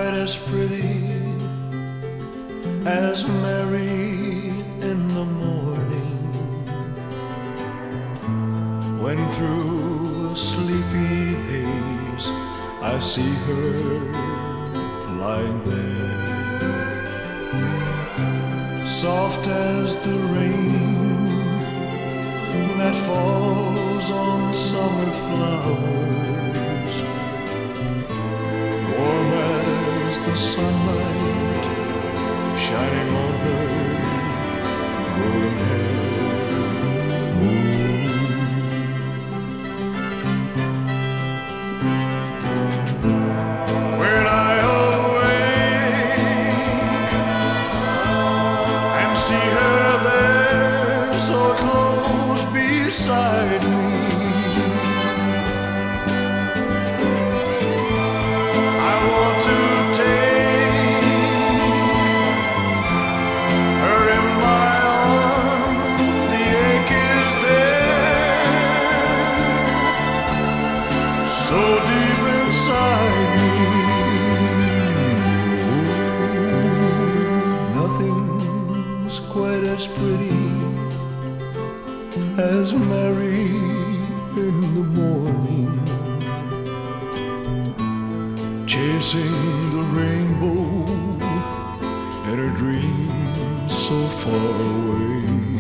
quite as pretty as Mary in the morning, when through a sleepy haze I see her lying there, soft as the rain that falls on summer flowers, warm as the sunlight shining on her golden hair. When I awake and see her there so close beside me, I want to take her in my arms. The ache is there, so deep inside me. Nothing's quite as pretty as Mary in the morning, chasing the rainbow in her dreams so far away.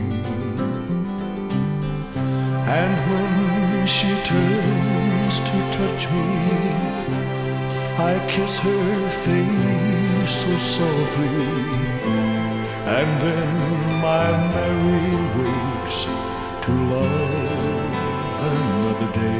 And when she turns to touch me, I kiss her face so softly, and then my Mary wakes to love another day.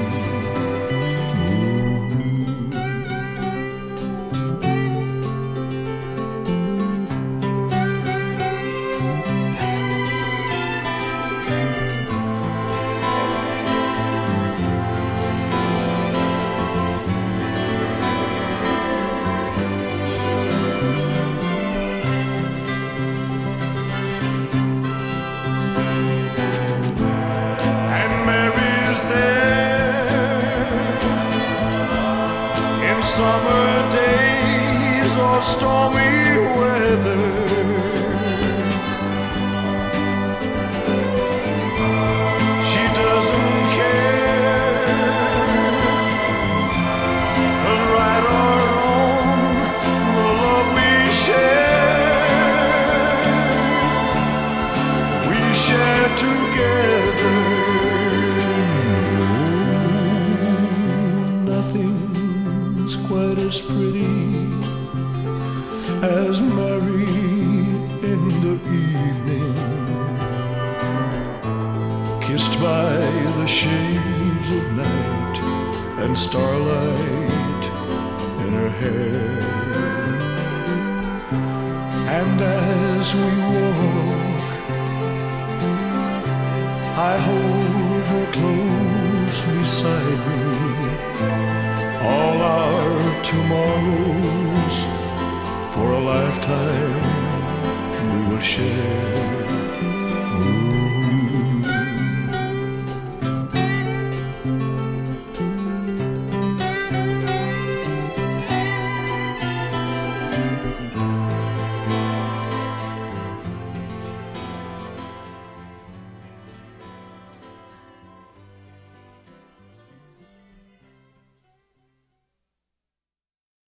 Summer days or stormy weather, she doesn't care, 'cause right or wrong, the love we share together. Nothing's quite as pretty as Mary in the evening, kissed by the shades of night and starlight in her hair. And as we walk, I hold her close beside me. All our tomorrows for a lifetime we will share.